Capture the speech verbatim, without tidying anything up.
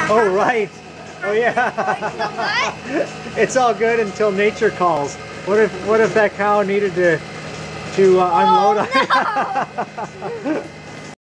Oh, right. Oh, yeah. It's all good until nature calls. What if what if that cow needed to to uh, unload? Oh, no.